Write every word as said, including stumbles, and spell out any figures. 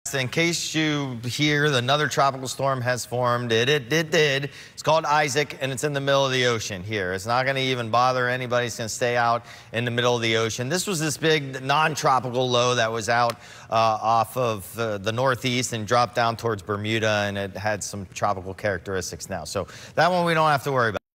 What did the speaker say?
In case you hear another tropical storm has formed, it, it, it did. It's called Isaac, and it's in the middle of the ocean here. It's not going to even bother anybody. It's going to stay out in the middle of the ocean. This was this big non-tropical low that was out uh, off of uh, the northeast and dropped down towards Bermuda, and it had some tropical characteristics now. So that one we don't have to worry about.